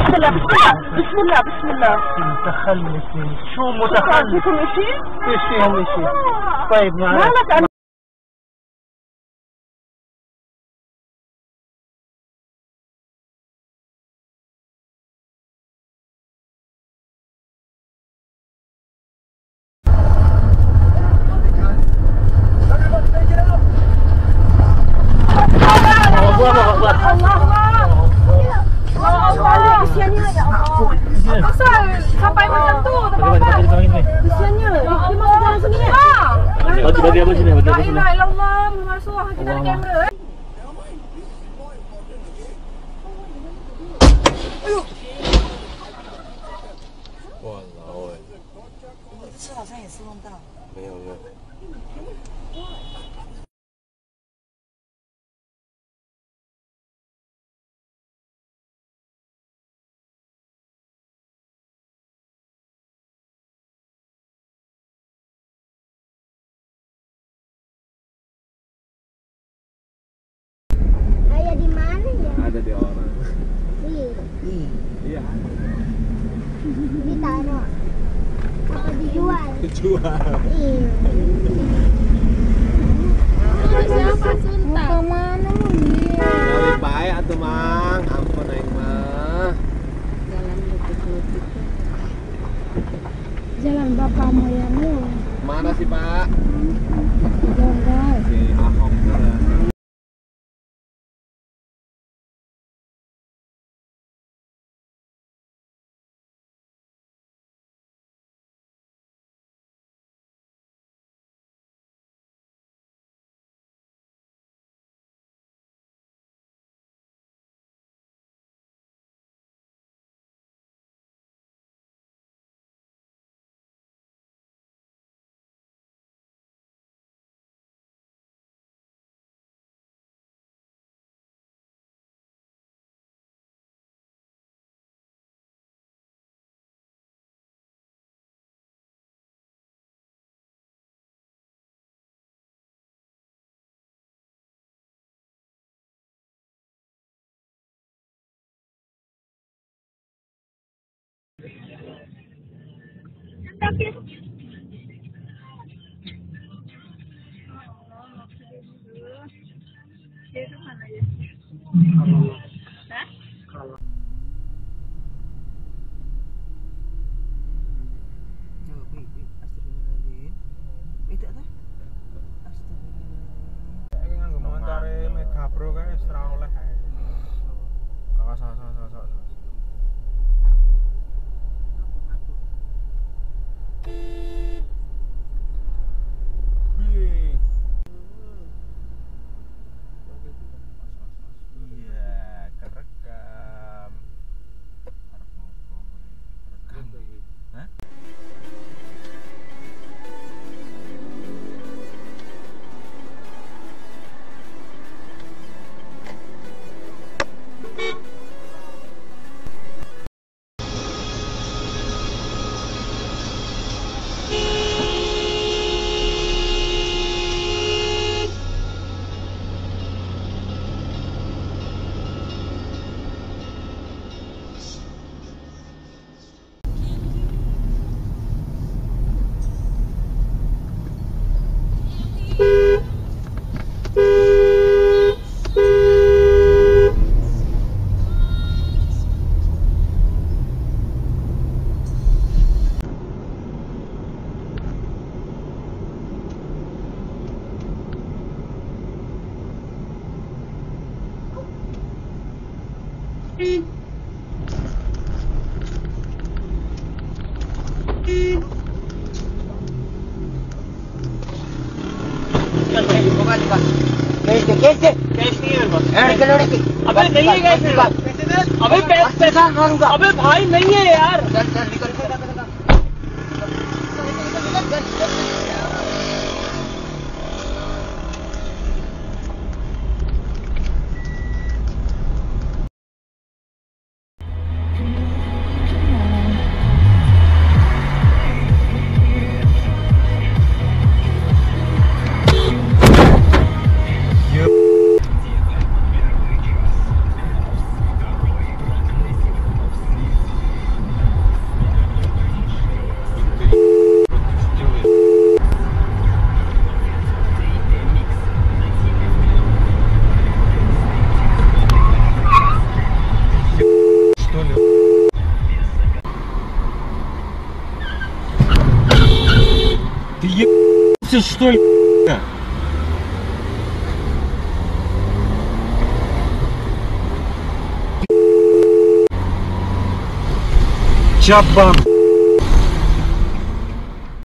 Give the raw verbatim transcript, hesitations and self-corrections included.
الله بسم الله بسم الله. متخلف شو متخلف؟ فيكم شيء؟ ايش فيهم شيء؟ طيب مالك أنا sampai macam tu, tak apa-apa. Kesiannya, dia masuk dalam sini ya? Bagi bagi apa sini? Bagi apa sini? La ilaha illallah, Muhammad Rasulullah, kita ada kamera. Walao. 吃好像也是弄到。 没有没有。 Ayah di mana ya? Ada di orang. Iya. Iya. Ditaruh. Apa dijual? Dijual. Iya. Siapa Sultan? Mau kemana lu nih? Nyari baik atuh Mang, ampun aing mah. Jalan lutut-lutut. Jalan bapak moyangmu. Mana sih Pak? Jalan. Di Ahok sana. कैसे cash नहीं है अबे नहीं है कैसे अबे पैसा मारूंगा अबे भाई नहीं है यार слышишь, что ли? Чабан.